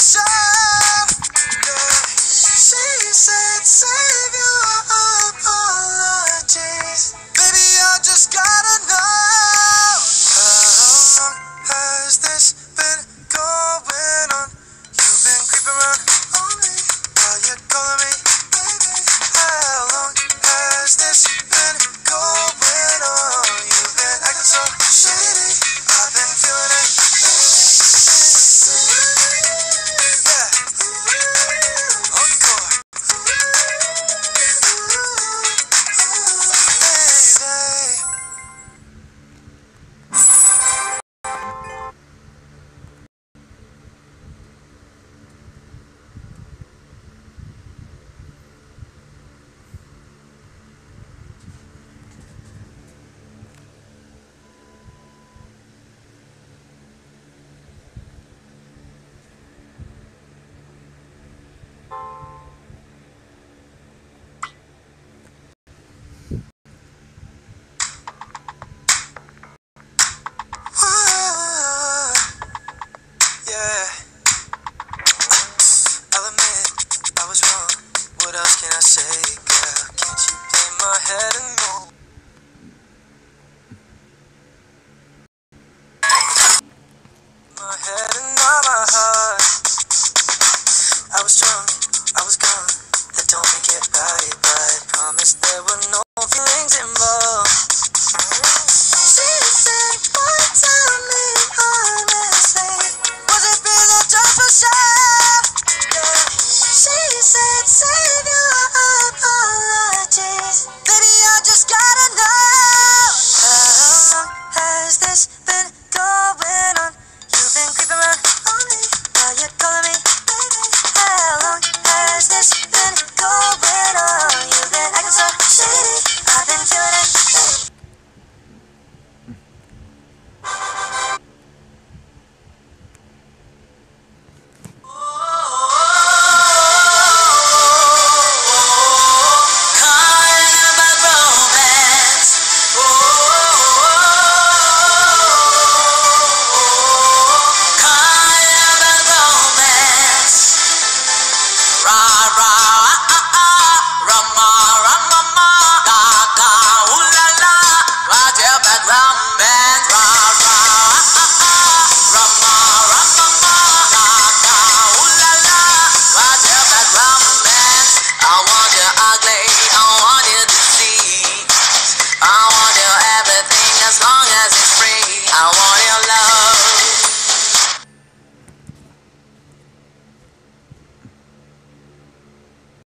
so. Yeah. She said, save your apologies. Baby, I just gotta know, how long has this been going on? You've been creeping around on me while you're calling me baby. How long has this been going on? You've been acting so shady. I've been feeling it. Yeah. Encore. Yeah, I'll admit I was wrong. What else can I say, girl? Can't you blame my head and